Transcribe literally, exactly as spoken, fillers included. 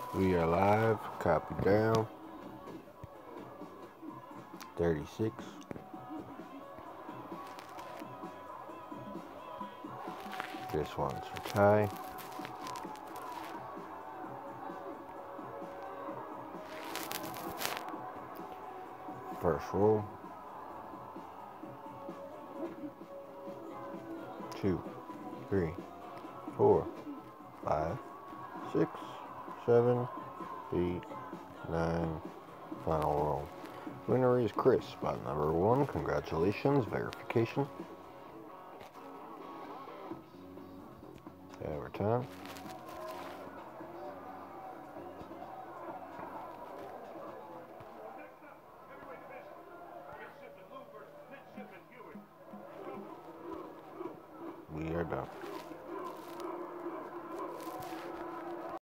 We are live. Copy down. thirty-six. This one's for Ty. First roll. Two, three, four, five, six, seven, eight, nine. Final roll. Winner is Chris, spot number one. Congratulations. Verification. Over time.